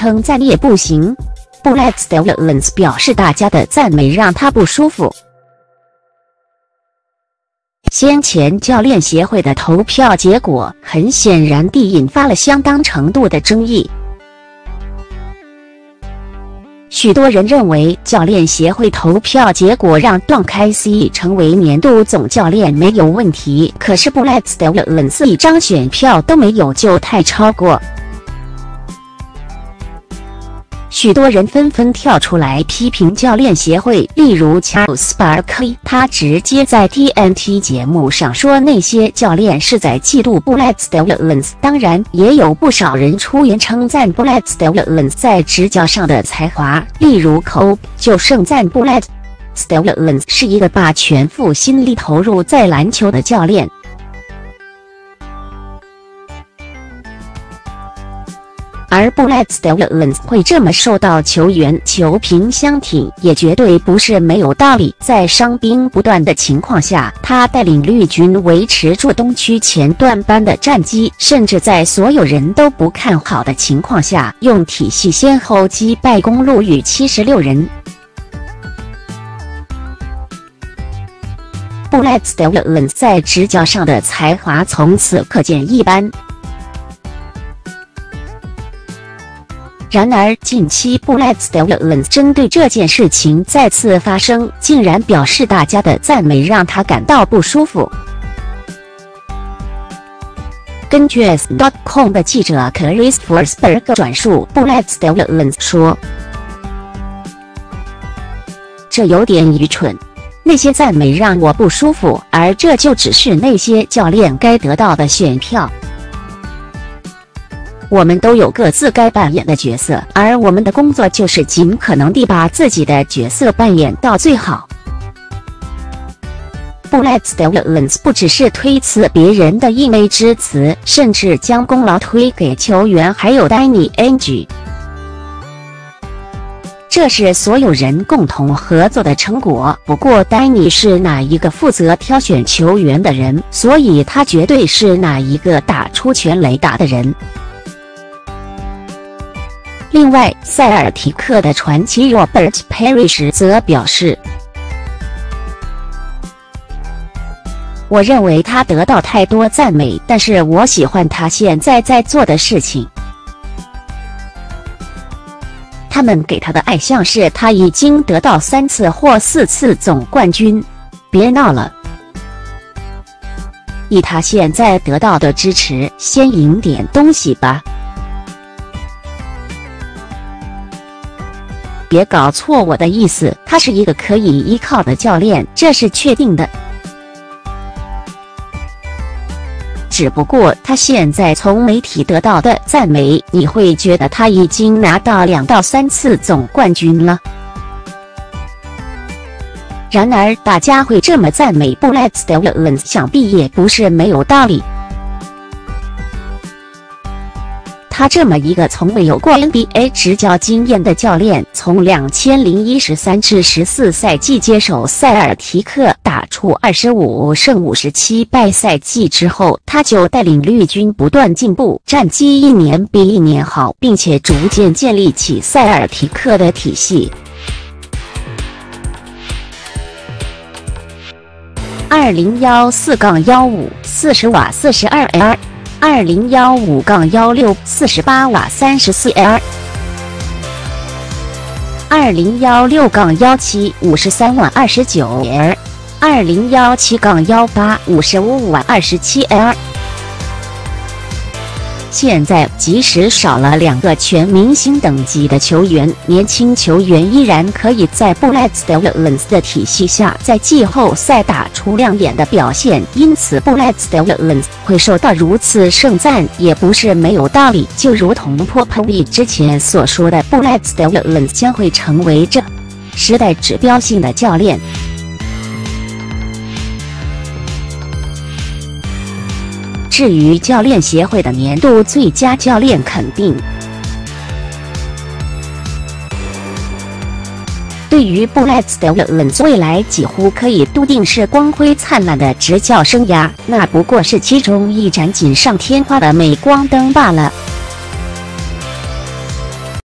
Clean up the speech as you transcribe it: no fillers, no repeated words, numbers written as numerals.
称赞也不行。Bullets Development 表示大家的赞美让他不舒服。先前教练协会的投票结果很显然地引发了相当程度的争议。许多人认为教练协会投票结果让Don Casey成为年度总教练没有问题，可是Bullets Development一张选票都没有就太超过。许多人纷纷跳出来批评教练协会，例如 Charles Barkley， 他直接在 TNT 节目上说那些教练是在嫉妒 Bullets Development。当然，也有不少人出言称赞 Bullets Development 在执教上的才华，例如 Kobe 就盛赞 Bullets Development 是一个把全副心力投入在篮球的教练。而Bullets Development会这么受到球员、球评相挺，也绝对不是没有道理。在伤兵不断的情况下，他带领绿军维持住东区前段班的战绩，甚至在所有人都不看好的情况下，用体系先后击败公鹿与76人。Bullets Development 在执教上的才华从此可见一斑。然而，近期Bullets Development针对这件事情再次发生，竟然表示大家的赞美让他感到不舒服。根据 S.com 的记者 Chris Forsberg 转述，Bullets Development 说：“这有点愚蠢，那些赞美让我不舒服，而这就只是那些教练该得到的选票。我们都有各自该扮演的角色，而我们的工作就是尽可能地把自己的角色扮演到最好。” Bullets Development 不只是推辞别人的溢美之词，甚至将功劳推给球员还有 Danny Ainge。这是所有人共同合作的成果。不过，丹尼是哪一个负责挑选球员的人，所以他绝对是哪一个打出全垒打的人。另外，塞尔提克的传奇 Robert Parrish 则表示：“我认为他得到太多赞美，但是我喜欢他现在在做的事情。他们给他的爱像是他已经得到3次或4次总冠军。别闹了，以他现在得到的支持，先赢点东西吧。别搞错我的意思，他是一个可以依靠的教练，这是确定的。只不过他现在从媒体得到的赞美，你会觉得他已经拿到2到3次总冠军了。然而大家会这么赞美 Bullets Development， 想必也不是没有道理。他这么一个从未有过 NBA 执教经验的教练，从2013至14赛季接手塞尔提克，打出25胜57败赛季之后，他就带领绿军不断进步，战绩一年比一年好，并且逐渐建立起塞尔提克的体系。2014-15 40瓦42L。2015-16 48瓦34L。2016-17 53瓦29L。2017-18 55瓦27L。现在即使少了2个全明星等级的球员，年轻球员依然可以在 Bullets Development 的体系下在季后赛打出亮眼的表现，因此 Bullets Development 会受到如此盛赞也不是没有道理。就如同 Popovich 之前所说的， Bullets Development 将会成为这时代指标性的教练。至于教练协会的年度最佳教练肯定，对于 Bullets Development 未来几乎可以笃定是光辉灿烂的执教生涯，那不过是其中一盏锦上添花的镁光灯罢了。